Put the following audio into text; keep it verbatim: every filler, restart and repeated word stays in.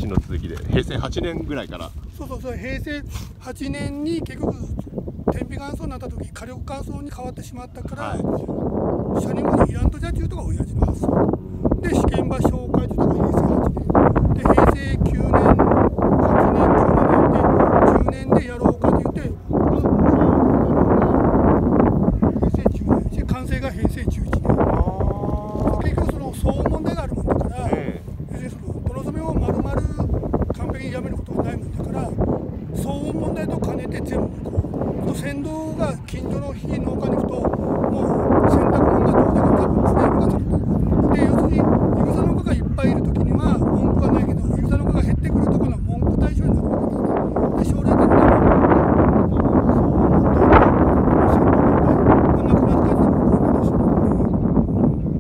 の続きでへいせいはちねんぐらいから。 そうそうそう、へいせいはちねんに結局天日乾燥になった時火力乾燥に変わってしまったから、はい、車にもイラントジャっていうとが親父の発想。